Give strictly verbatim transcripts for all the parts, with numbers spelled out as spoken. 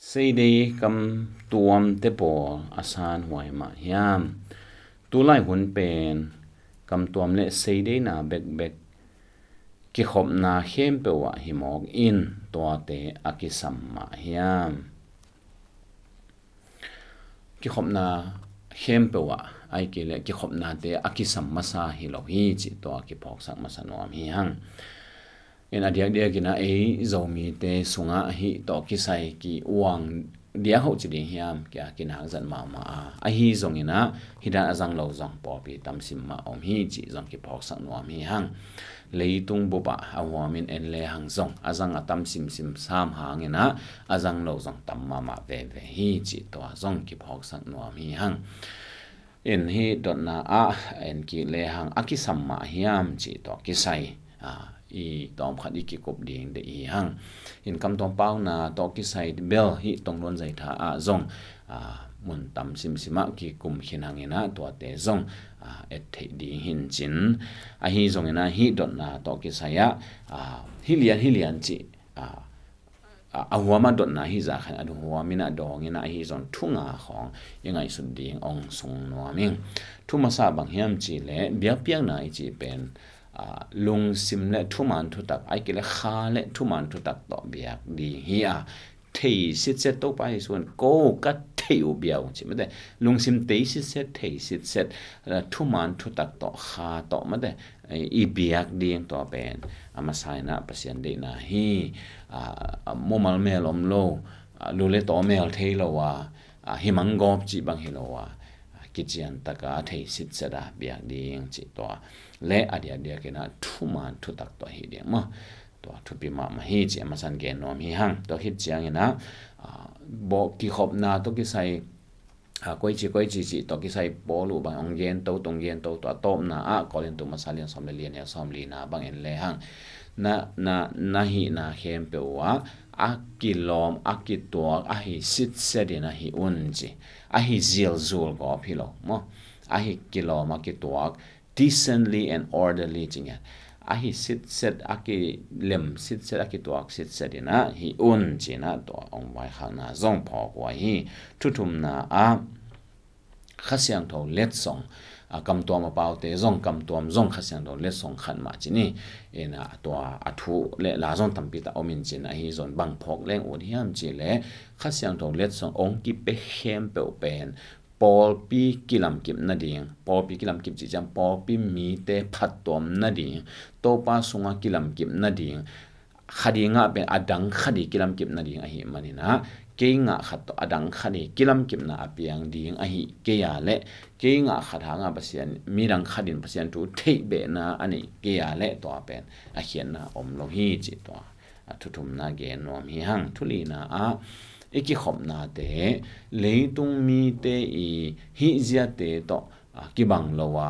seidei kamtuam te po asan huai ma hiam tulai hun pen kamtuam le seideina bek bek kikhopna khempeuh himok in toa te kisam ma hiam kikhopna khempeuh ai ke le kikhopna te kisam masa hilo hi chi to ki phok sak masa nom hi hang in adia dia kina e zomi te sunga hi to kisai ki wang dia ho chi ding hiam kya kin hang zan ma ma a hi zongina hida azang lo zong po pi tam sim ma om hi chi zong ki phok sak nom hi hang leitung bupa awamin en le hang zong azang atam sim sim sam hangena azang lo zong tam ma ma ve ve hi chi to zong ki phok sak nom hi hang in hi dot na a en ki le hang akisam ma hiam chi to kisai a i tom khat i ki kop ding de i hang in kam tom pau na to kisai bel hi Tongluan Zaitha a zong a mun tam sim sima ki kum khin hangena to te zong a et thei ding hin chin a hi zong ina hi dot na to kisaya a hilian hilian chi a awama dot na hi za khan adu huamina dong ina hi zon thunga khong yangai sun ding ong sung noming thuma sa bang hiam chi le bia piang na chi pen lung sim le thuman thu tak ai ke le kha le thuman thu tak to biak di hi a thei sit set to pa hi suan ko ka thei u biao chi ma de lung sim tei sit set thei sit set thuman thu tak to kha to ma de i biak ding to pen ama sai na pasien de na hi a momal melom lo lu le to mel thei lo wa himang gop chi bang hi lo wa kichian taka thei sit sera biak ding chi to le adia dia kena thuman thu tak to hi ding ma to thupi ma ma hi chi amasan ge nom hi hang to hit chiang ina bo ki khopna to ki sai a koi chi koi chi chi to ki sai bolu bang ong gen to tong gen to to tom na a kolin tu masalian som le lian ya som li na bang en le hang na na na hi na khempeuh wa a kilom a kitwa a hi sit sedina hi unji a hi zil zul go philo mo a hi kilom a kitwa decently and orderly chinga a hi sit set a ki lem sit set a kitwa sit sedina hi unji na to ong wai khana zong phok wa hi thuthum na a khasyang tho let song a kamtuam a pau te zong kamtuam zong khasyang do le song khan ma chini ena to athu le la zong tampi ta omin chin a hi zon bang phok leng od hiam chi le khasyang do let song ong ki pe khempeuh pen pol pi kilam kip na ding pol pi kilam kip chi jam pol pi mi te phat tom na ding to pa sunga kilam kip na ding khadinga pe adang khadi kilam kip na ding a hi manina ke nga khat to adang khani kilam kip na apiang ding a hi ke ya le ke nga khatha nga pasian mirang khadin pasian tu thei be na ani ke ya le to pen a hian na om lo hi chi to a thuthum na ge nom hi hang thuli na a eki khopna te leitung mi te i hi zia te to ki bang lowa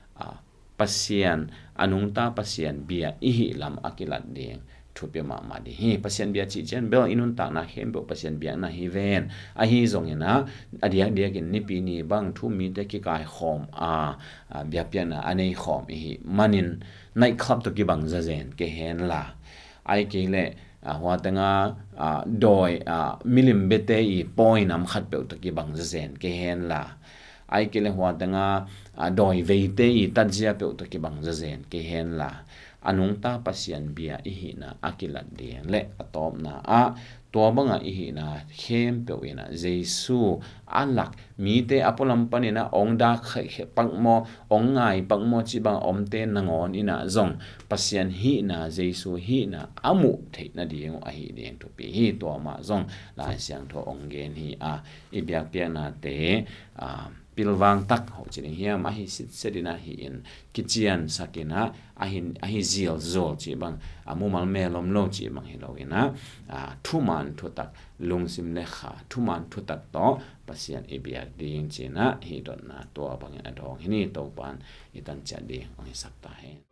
pasian anung ta pasian bia i hi lam akilat ding thupi ma ma di hi pasien bia chi chen bel inun ta na khempeuh pasien bia na hi ven a hi zong ina adia dia kin ni pi ni bang thu mi te ki kai khom a bia pia na anei khom hi manin night club to ki bang za zen ke hen la ai ke le hwa tanga doi milim bete i point am khat peu to ki bang za zen ke hen la ai ke le hwa tanga doi veite i tajia peu to ki bang za zen ke hen la anung ta pasian bia i hi na akilat ding le atop na a to banga i hi na khempeuh ina jesu alak mi te apolam panina ong da khe pangmo ong ngai pangmo chi bang omte nangon ina zong pasian hi na jesu hi na amu thei na ding a hi ding to pi hi to ma zong la siang tho ong gen hi a i biak pia na te a pilwang tak ho chini hiam a hi sit sedina hi in kichian sakina a hin a hi zil zol chi bang amumal melom lo chi bang hi lo ina a thuman thu tak lungsim le kha thuman thu tak to pasian e biak ding china hi don na to bang a dong hini to pan itan cha ding ong sakta he